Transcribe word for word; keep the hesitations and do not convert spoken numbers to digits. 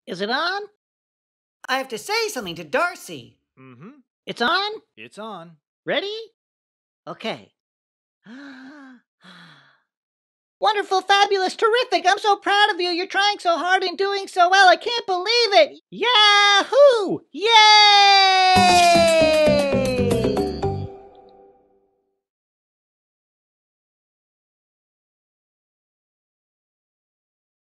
Is it on? I have to say something to Darcy. Mm-hmm. It's on? It's on. Ready? Okay. Wonderful, fabulous, terrific. I'm so proud of you. You're trying so hard and doing so well. I can't believe it. Yahoo! Yay!